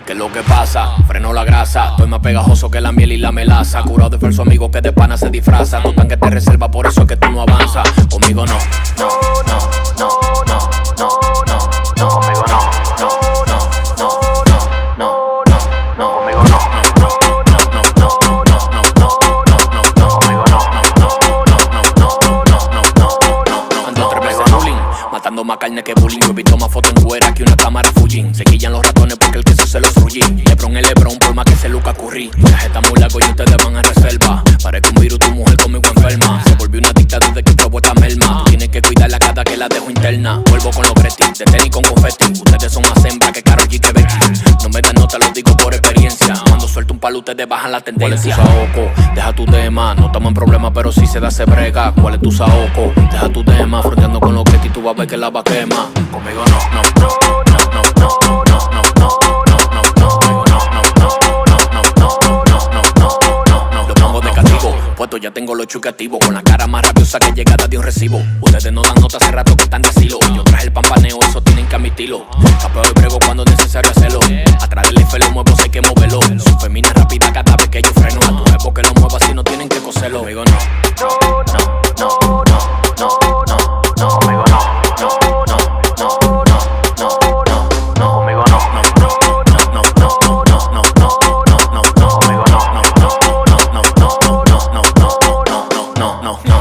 ¿Qué es lo que pasa? Freno la grasa, estoy más pegajoso que la miel y la melaza. Curado de falso amigo que de pana se disfraza. Tu tanque te reserva, por eso es que tú no avanzas. Conmigo no, no, no, no, no, no, no, no, conmigo no, no, no, no, no, no, no, no, conmigo no, no, no, no, no, no, no, no, no, no, conmigo no, no, no, no, no, no, no, ando 3 meses bullying, matando más carne que bullying. Yo he visto más fotos en fuera que una cámara Fujin. Se quillan los ratones porque el queso se los rullí. Lebron es Lebron por más que se Luca Curry. La jeta muy largo y ustedes van a reserva. Parezco un virus, tu mujer conmigo enferma. Se volvió una adicta desde que probó esta merma. Tú tienes que cuidarla cada que la dejo interna. Vuelvo con los cretis, de tenis con confeti. Ustedes son más hembra que Karol G que Becky. No me dan nota, lo digo por experiencia. Cuando suelto un palo ustedes bajan la tendencia. ¿Cuál es tu saoco? Deja tu tema. No estamos en problema pero si se da se brega. ¿Cuál es tu saoco? Deja tu tema. Fronteando con los cretis tú vas a ver que la va a quemar. Conmigo no, no, no, no, no, no, no, no, no, no, no, no, conmigo no, no, no, no, no, no, no, no, no, no. Lo pongo de castigo, puesto ya tengo los chuques activos. Con la cara más rabiosa que llegada de un recibo. Ustedes no dan nota hace rato que están de asilo. Yo traje el pampaneo, eso tienen que admitirlo. Capeo y brego cuando es necesario hacerlo. Atrás del F lo muevo, sé que moverlo. Su femina rápida cada vez que yo freno. A tu jefe que lo mueva así no tienen que coserlo. Conmigo no, no, no, no, no, no, no, no, conmigo no, no, no, no, no, no, no, no, conmigo no, no, no, no, no, no, no, no, no, no, conmigo no, no, no, no, no, no, no, no, no, no.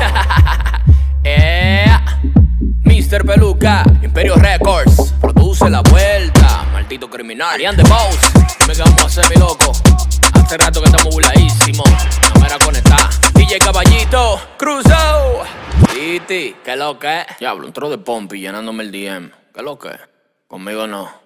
Mr. Peluca, Imperio Records, produce la vuelta, maldito criminal. Arián de Boss, dime qué vamos a hacer, mi loco. Hace rato que estamos burladísimos, no me era conectar. DJ Caballito, Cruzado. Titi, ¿qué lo que? Diablo, entró de Pompi llenándome el DM. ¿Qué lo que? Conmigo no.